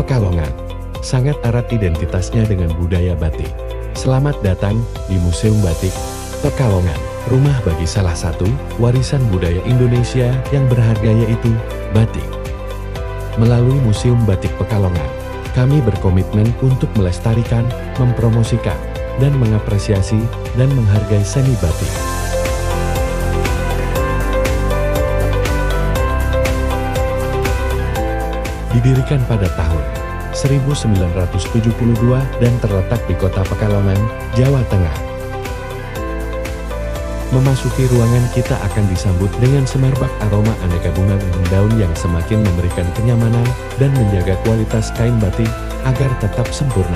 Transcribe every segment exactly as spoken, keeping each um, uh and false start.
Pekalongan sangat erat identitasnya dengan budaya batik. Selamat datang di Museum Batik Pekalongan, rumah bagi salah satu warisan budaya Indonesia yang berharga, yaitu batik. Melalui Museum Batik Pekalongan, kami berkomitmen untuk melestarikan, mempromosikan, dan mengapresiasi dan menghargai seni batik. Didirikan pada tahun seribu sembilan ratus tujuh puluh dua dan terletak di kota Pekalongan, Jawa Tengah. Memasuki ruangan kita akan disambut dengan semerbak aroma aneka bunga dan daun yang semakin memberikan kenyamanan dan menjaga kualitas kain batik agar tetap sempurna.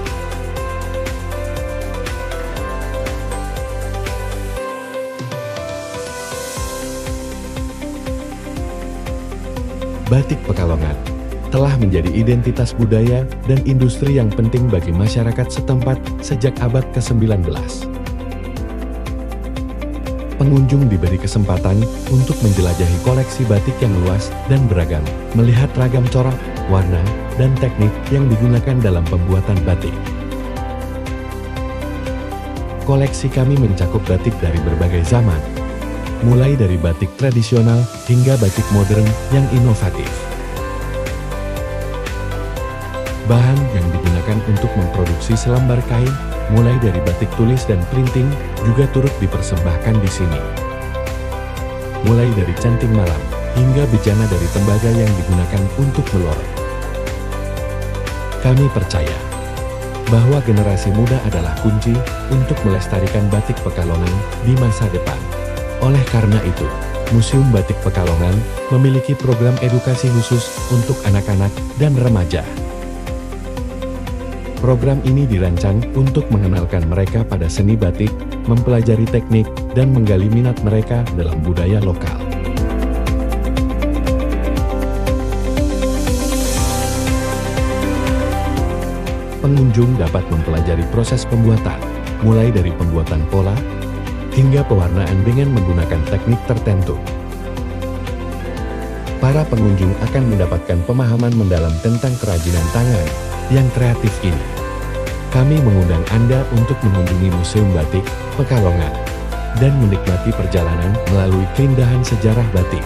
Batik Pekalongan telah menjadi identitas budaya dan industri yang penting bagi masyarakat setempat sejak abad ke sembilan belas. Pengunjung diberi kesempatan untuk menjelajahi koleksi batik yang luas dan beragam, melihat ragam corak, warna, dan teknik yang digunakan dalam pembuatan batik. Koleksi kami mencakup batik dari berbagai zaman, mulai dari batik tradisional hingga batik modern yang inovatif. Bahan yang digunakan untuk memproduksi selembar kain, mulai dari batik tulis dan printing, juga turut dipersembahkan di sini. Mulai dari canting malam, hingga bejana dari tembaga yang digunakan untuk melorot. Kami percaya bahwa generasi muda adalah kunci untuk melestarikan batik Pekalongan di masa depan. Oleh karena itu, Museum Batik Pekalongan memiliki program edukasi khusus untuk anak-anak dan remaja. Program ini dirancang untuk mengenalkan mereka pada seni batik, mempelajari teknik, dan menggali minat mereka dalam budaya lokal. Pengunjung dapat mempelajari proses pembuatan, mulai dari pembuatan pola, hingga pewarnaan dengan menggunakan teknik tertentu. Para pengunjung akan mendapatkan pemahaman mendalam tentang kerajinan tangan yang kreatif ini. Kami mengundang Anda untuk mengunjungi Museum Batik Pekalongan dan menikmati perjalanan melalui keindahan sejarah batik.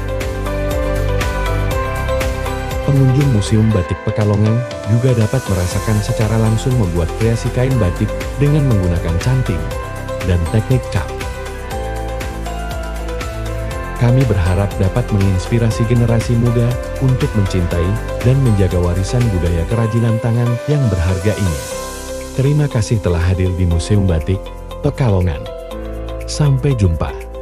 Pengunjung Museum Batik Pekalongan juga dapat merasakan secara langsung membuat kreasi kain batik dengan menggunakan canting dan teknik cap. Kami berharap dapat menginspirasi generasi muda untuk mencintai dan menjaga warisan budaya kerajinan tangan yang berharga ini. Terima kasih telah hadir di Museum Batik Pekalongan. Sampai jumpa.